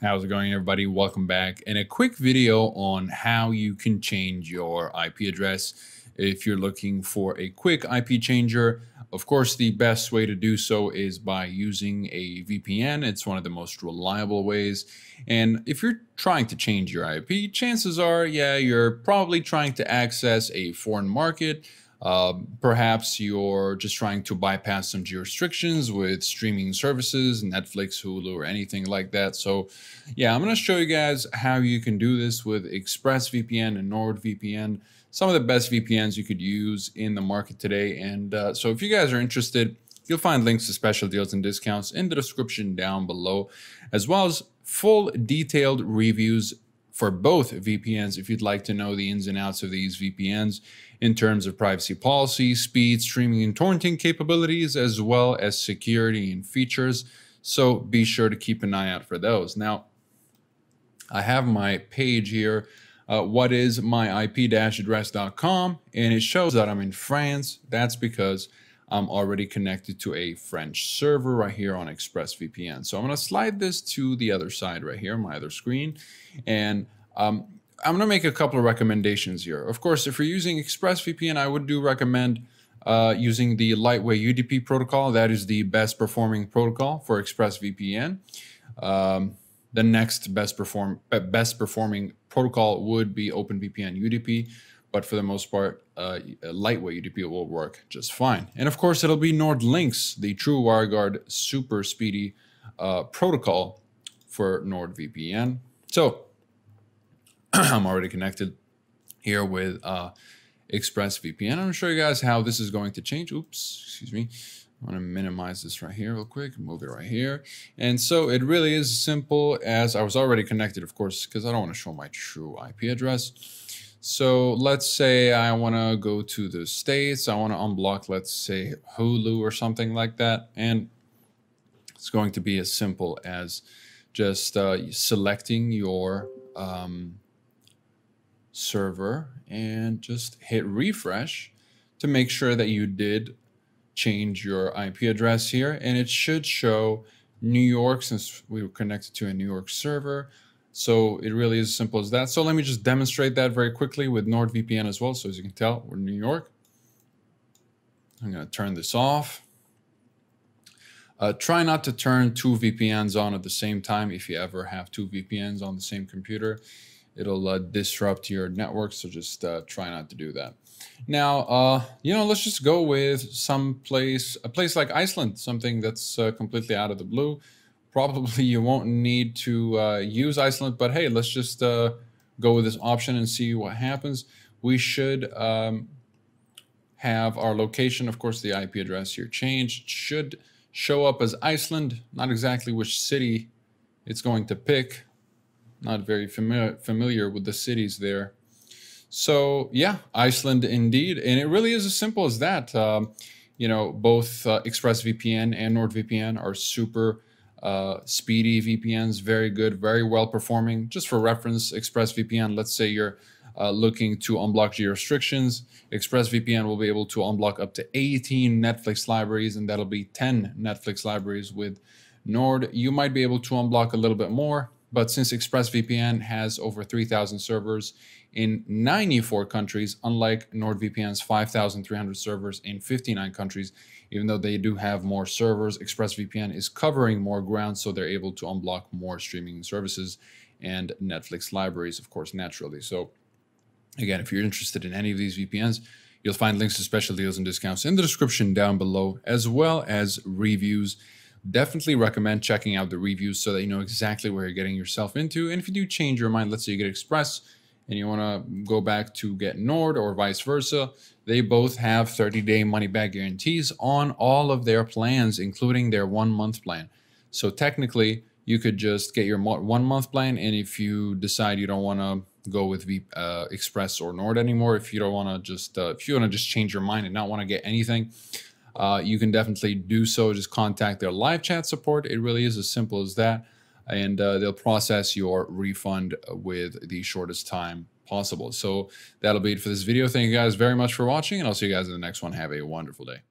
How's it going, everybody? Welcome back. And a quick video on how you can change your IP address if you're looking for a quick IP changer. Of course, the best way to do so is by using a VPN. It's one of the most reliable ways. And if you're trying to change your IP, chances are, yeah, you're probably trying to access a foreign market. Perhaps you're just trying to bypass some restrictions with streaming services, Netflix, Hulu, or anything like that. So yeah, I'm going to show you guys how you can do this with ExpressVPN and NordVPN, some of the best VPNs you could use in the market today. And so if you guys are interested, you'll find links to special deals and discounts in the description down below, as well as full detailed reviews for both VPNs if you'd like to know the ins and outs of these VPNs in terms of privacy policy, speed, streaming and torrenting capabilities, as well as security and features. So be sure to keep an eye out for those. Now, I have my page here, whatismyip-address.com, and it shows that I'm in France. That's because I'm already connected to a French server right here on ExpressVPN. So I'm going to slide this to the other side right here, my other screen, and I'm going to make a couple of recommendations here. Of course, if you're using ExpressVPN, I would do recommend using the lightweight UDP protocol. That is the best performing protocol for ExpressVPN. The next best performing protocol would be OpenVPN UDP, but for the most part, lightweight UDP will work just fine. And of course, it'll be NordLynx, the true WireGuard super speedy protocol for NordVPN. So I'm already connected here with ExpressVPN. I'm going to show you guys how this is going to change. Oops, excuse me. I want to minimize this right here real quick, move it right here. And so it really is as simple as I was already connected, of course, because I don't want to show my true IP address. So let's say I want to go to the States. I want to unblock, let's say, Hulu or something like that. And it's going to be as simple as just selecting your server and just hit refresh to make sure that you did change your IP address here. And it should show New York, since we were connected to a New York server. So it really is as simple as that. So let me just demonstrate that very quickly with NordVPN as well. So as you can tell, we're in New York. I'm going to turn this off. Try not to turn two VPNs on at the same time. If you ever have two VPNs on the same computer, it'll disrupt your network. So just try not to do that. Now, let's just go with a place like Iceland, something that's completely out of the blue. Probably you won't need to use Iceland, but hey, let's just go with this option and see what happens. We should have our location, of course, the IP address here changed. Should show up as Iceland, not exactly which city it's going to pick. Not very familiar with the cities there. So yeah, Iceland indeed. And it really is as simple as that. Both ExpressVPN and NordVPN are super speedy VPNs, very good, very well performing. Just for reference, ExpressVPN, let's say you're looking to unblock geo-restrictions, ExpressVPN will be able to unblock up to 18 Netflix libraries, and that'll be 10 Netflix libraries. With Nord, you might be able to unblock a little bit more, but since ExpressVPN has over 3,000 servers in 94 countries, unlike NordVPN's 5,300 servers in 59 countries, even though they do have more servers, ExpressVPN is covering more ground, so they're able to unblock more streaming services and Netflix libraries, of course, naturally. So again, if you're interested in any of these VPNs, you'll find links to special deals and discounts in the description down below, as well as reviews. Definitely recommend checking out the reviews so that you know exactly where you're getting yourself into. And if you do change your mind, let's say you get Express and you want to go back to get Nord or vice versa, they both have 30-day money-back guarantees on all of their plans, including their 1-month plan. So technically, you could just get your 1-month plan, and if you decide you don't want to go with Express or Nord anymore, if you don't want to just change your mind and not want to get anything, you can definitely do so. Just contact their live chat support. It really is as simple as that. And they'll process your refund with the shortest time possible. So that'll be it for this video. Thank you guys very much for watching, and I'll see you guys in the next one. Have a wonderful day.